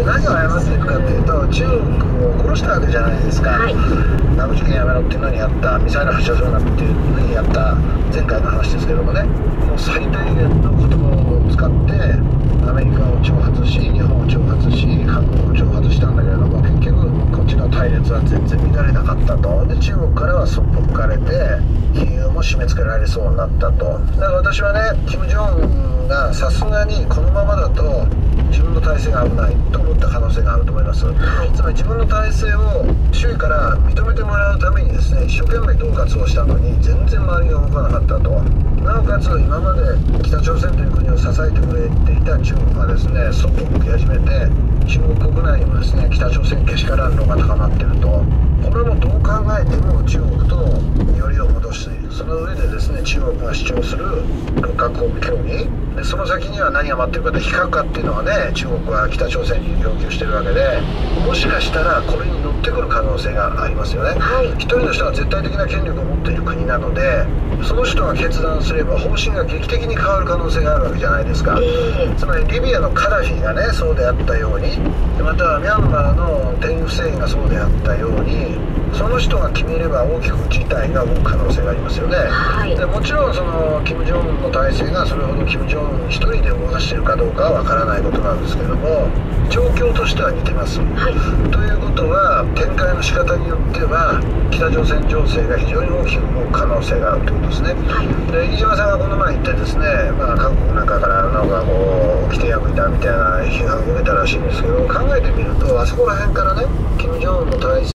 れ何を謝っているかというと、中国を殺したわけじゃないですか。 はい、 核実験やめろっていうのにやった、ミサイル発射するなっていうのにやった前回の話ですけどもね、もう最大限の言葉を使ってアメリカを挑発し、日本を挑発し、韓国を挑発したんだけれども、結局こっちの隊列は全然乱れなかったと。で中国からはそっぽ向かれて金融も締め付けられそうになったと。だから私はね、金正恩がさすがにこのままだと自分の体制が危ないと思った可能性があると思います。つまり自分の体制を周囲から認めてもらうためにですね、一生懸命恫喝をしたのに全然周りが動かなかったと。なおかつ今まで北朝鮮という国を支えてくれていた中国がですね、そっぽを向き始めて、中国国内にもですね、北朝鮮けしからんのが高まっていると。これもどう考えても中国とよりを戻し、その上でですね、中国が主張する六カ国協議で、その先には何が待ってるかで、非核化っていうのはね、中国は北朝鮮に要求してるわけで、もしかしたらこれに乗ってくる可能性がありますよね。 はい、 一人の人が絶対的な権力を持っている国なので、その人が決断すれば方針が劇的に変わる可能性があるわけじゃないですか。つまりリビアのカダフィがね、そうであったように、またはミャンマーの天油不正がそうであったように、その人が決めれば大きく事態が動く可能性がありますよね。 はい、 でもちろんその金正恩の体制がそれほど金正恩一人で動かしているかどうかはわからないことなんですけれども、状況としては似てます。 はい、 ということは、展開の仕方によっては北朝鮮情勢が非常に大きく動く可能性があるということですね。で飯島さんがこの前言ってですね、韓国なんかからなんかこう規定破りだみたいな批判を受けたらしいんですけど、考えてみるとあそこら辺からね、金正恩の体制